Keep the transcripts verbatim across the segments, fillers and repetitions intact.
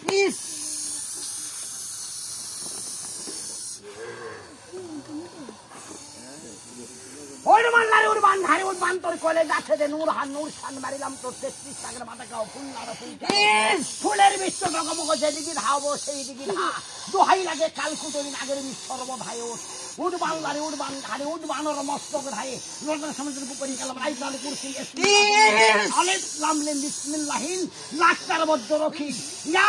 ইস ওর মাল্লারে ওর বান ধারে ওর বান তোর কলে গাছে দে নূর হান নূর শান মারিলাম তোর তেত্রিশ টাকার মাথা খাও ফুল নাড়া ফুল ফুলের বিশ্ব ডগমগ যেদিকে ধাবো সেই দিকে ধা দোহাই লাগে কালকুটরি নাগের সর্ব ভাই ওঠ উঠ বাংলারে উঠ বান ধারে উঠ বানর মস্তক ধারে লর্ডার সমুদ্রের উপরে গেলাম রাইট নালে কুরসি আলেফ লাম লিম বিসমিল্লাহিন লাখটার মধ্যে রখি ইয়া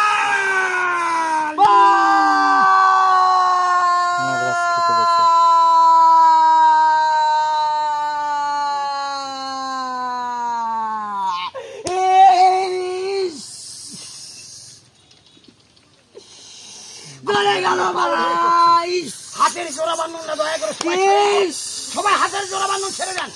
হাতের জোড়া বান্ধন না দয়া করে সবাই হাতের জোড়া বান্ধন ছেড়ে যান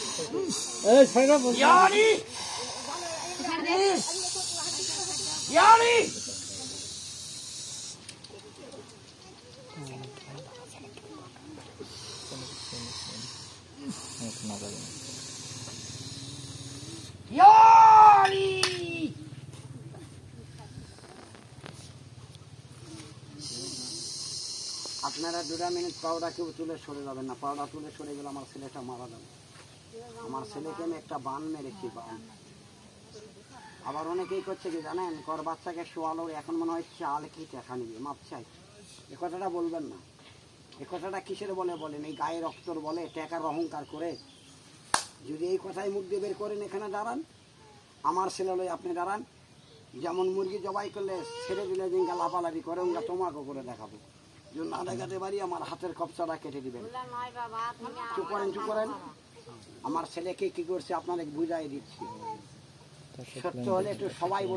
আপনারা দুটা মিনিট পাউডা কেউ তুলে সরে যাবেন না পাউডা তুলে সরে গেলে আমার ছেলেটা মারা যাবে আমার ছেলেকে আমি একটা বান মেরেছি বান আবার অনেকেই করছে কি জানেন কর বাচ্চাকে শোয়ালো এখন মনে হয় চাল কি টাকা নিবে মাপ চাই এ কথাটা বলবেন না এ কথাটা কিসের বলে বলেন এই গায়ে রক্তর বলে টাকার অহংকার করে যদি এই কথাই মুখ দিয়ে বের করেন এখানে দাঁড়ান আমার ছেলে লই আপনি দাঁড়ান যেমন মুরগি জবাই করলে ছেড়ে দিলে জিঙ্গা লাফালাফি করে ওরা তোমাকে করে দেখাবো না দেখাতে পারি আমার হাতের কপচাটা কেটে দিবেন চুপ করেন চুপ করেন আমার ছেলেকে কি করছে আপনাদের বুঝাই দিচ্ছি সত্য হলে একটু সবাই